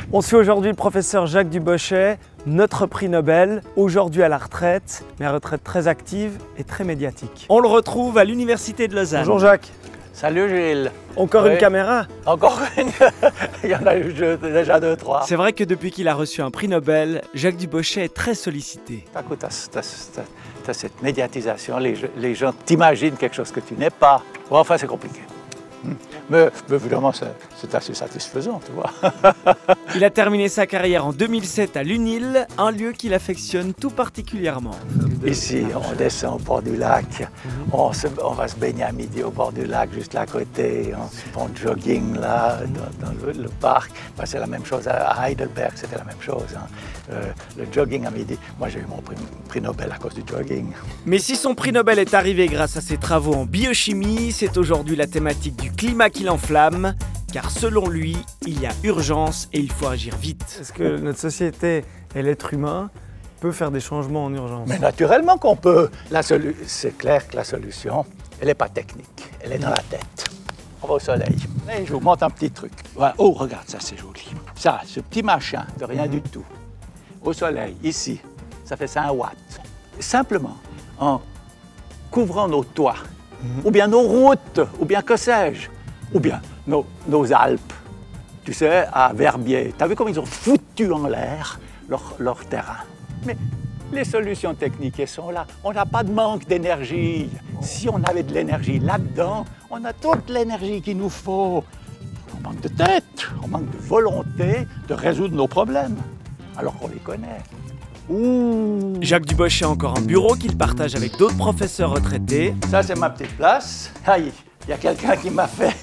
On suit aujourd'hui le professeur Jacques Dubochet, notre prix Nobel, aujourd'hui à la retraite, mais à retraite très active et très médiatique. On le retrouve à l'Université de Lausanne. Bonjour Jacques. Salut Gilles. Encore une caméra? Encore une. Il y en a eu déjà 2, 3. C'est vrai que depuis qu'il a reçu un prix Nobel, Jacques Dubochet est très sollicité. Écoute, t'as cette médiatisation, les gens t'imaginent quelque chose que tu n'es pas. Bon, enfin, c'est compliqué. Mais évidemment, c'est assez satisfaisant, tu vois. Il a terminé sa carrière en 2007 à l'UNIL, un lieu qu'il affectionne tout particulièrement. Ici, on descend au bord du lac, on va se baigner à midi au bord du lac, juste là à côté, on font jogging là, dans le parc. Ben, c'est la même chose à Heidelberg, c'était la même chose. Le jogging à midi, moi j'ai eu mon prix Nobel à cause du jogging. Mais si son prix Nobel est arrivé grâce à ses travaux en biochimie, c'est aujourd'hui la thématique du climat qui l'enflamme, car selon lui, il y a urgence et il faut agir vite. Est-ce que notre société et l'être humain peut faire des changements en urgence? Mais naturellement qu'on peut. C'est clair que la solution, elle n'est pas technique, elle est dans la tête. On va au soleil. Et je vous montre un petit truc. Ouais. Oh, regarde, ça c'est joli. Ça, ce petit machin de rien du tout. Au soleil, ici, ça fait 5 watts. Simplement, en couvrant nos toits, ou bien nos routes, ou bien que sais-je, ou bien nos Alpes. Tu sais, à Verbier, tu as vu comment ils ont foutu en l'air leur terrain. Mais les solutions techniques, elles sont là. On n'a pas de manque d'énergie. Si on avait de l'énergie là-dedans, on a toute l'énergie qu'il nous faut. On manque de tête, on manque de volonté de résoudre nos problèmes, alors qu'on les connaît. Ouh. Jacques Dubochet a encore un bureau qu'il partage avec d'autres professeurs retraités. Ça, c'est ma petite place. Ah, il y a quelqu'un qui m'a fait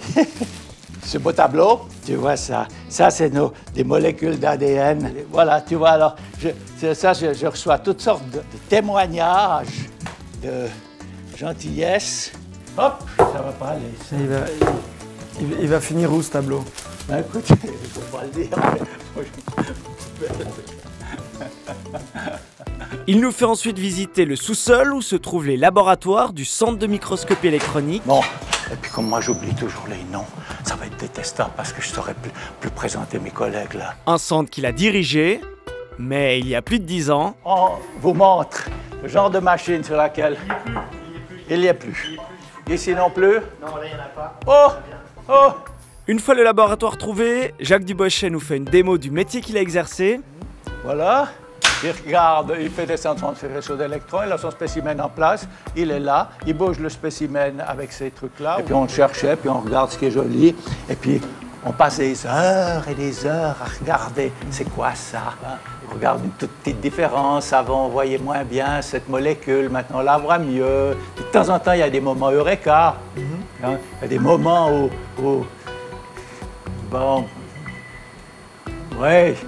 ce beau tableau. Tu vois ça. Ça, c'est des molécules d'ADN. Voilà, tu vois, alors, je reçois toutes sortes de témoignages de gentillesse. Hop, ça va pas aller. Il va finir où, ce tableau? Ben, écoute, il ne faut pas le dire. Il nous fait ensuite visiter le sous-sol où se trouvent les laboratoires du Centre de microscopie électronique. Bon, et puis comme moi j'oublie toujours les noms, ça va être détestable parce que je ne saurais plus présenter mes collègues là. Un centre qu'il a dirigé, mais il y a plus de 10 ans. On vous montre le genre de machine sur laquelle il n'y a plus. Ici non plus? Non, là il n'y en a pas. Oh! Une fois le laboratoire trouvé, Jacques Dubochet nous fait une démo du métier qu'il a exercé. Voilà. Il regarde, il fait descendre son réseau d'électrons, il a son spécimen en place, il est là, il bouge le spécimen avec ces trucs-là. Et puis on le cherchait, puis on regarde ce qui est joli, et puis on passe des heures et des heures à regarder. C'est quoi ça? On regarde une toute petite différence. Avant, on voyait moins bien cette molécule, maintenant on la voit mieux. Et de temps en temps, il y a des moments eureka. Il y a des moments où bon, ouais.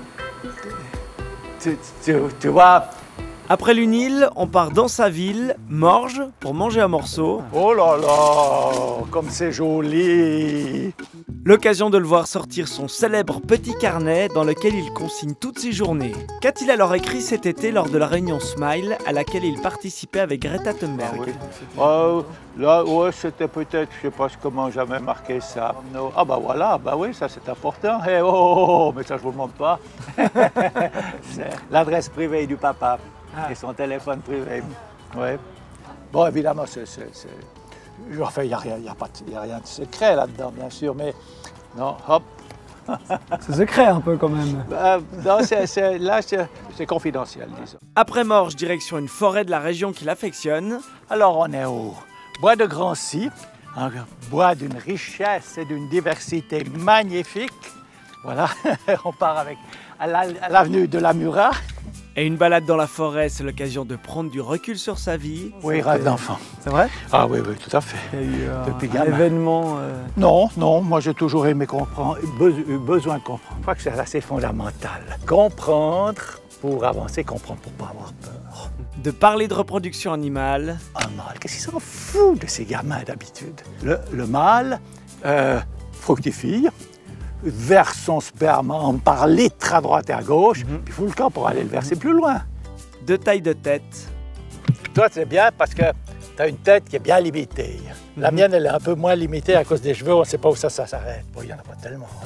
Tu vois. Après l'UNIL, on part dans sa ville, Morges, pour manger un morceau. Oh là là, comme c'est joli! L'occasion de le voir sortir son célèbre petit carnet dans lequel il consigne toutes ses journées. Qu'a-t-il alors écrit cet été lors de la réunion Smile à laquelle il participait avec Greta Thunberg? Là, ouais, c'était peut-être, je ne sais pas comment j'avais marqué ça. Ah bah voilà, bah oui, ça c'est important. Hey, mais ça je vous le montre pas. C'est l'adresse privée du papa et son téléphone privé. Ouais. Bon, évidemment, enfin, il n'y a rien de secret là-dedans, bien sûr, mais non, hop. C'est secret un peu quand même. Non, là, c'est confidentiel, disons. Après Morges, direction une forêt de la région qu'il affectionne. Alors, on est au bois de Grancy, un bois d'une richesse et d'une diversité magnifique. Voilà, on part à l'avenue de la Murat. Et une balade dans la forêt, c'est l'occasion de prendre du recul sur sa vie. Oui, rêve d'enfant. C'est vrai? Ah oui, oui, tout à fait. Il y a eu depuis un événement... Non, moi j'ai toujours aimé comprendre, besoin de comprendre. Je crois que c'est assez fondamental. Comprendre pour avancer, comprendre pour ne pas avoir peur. De parler de reproduction animale. Un mâle, qu'est-ce qu'ils s'en foutent de ces gamins d'habitude? Le mâle fructifie, verse son sperme par litre à droite et à gauche, puis il fout le camp pour aller le verser plus loin. De taille de tête. Toi, c'est bien parce que tu as une tête qui est bien limitée. La mienne, elle est un peu moins limitée à cause des cheveux, on ne sait pas où ça s'arrête. Bon, il n'y en a pas tellement. Hein.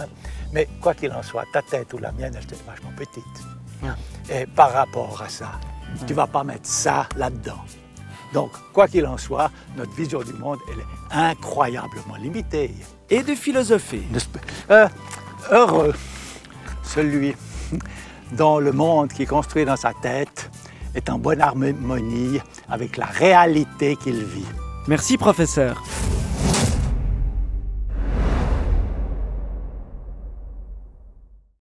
Mais quoi qu'il en soit, ta tête ou la mienne, elle est vachement petite. Et par rapport à ça, tu ne vas pas mettre ça là-dedans. Donc, quoi qu'il en soit, notre vision du monde, elle est incroyablement limitée. Et de philosopher. Heureux, celui dont le monde qui est construit dans sa tête est en bonne harmonie avec la réalité qu'il vit. Merci, professeur.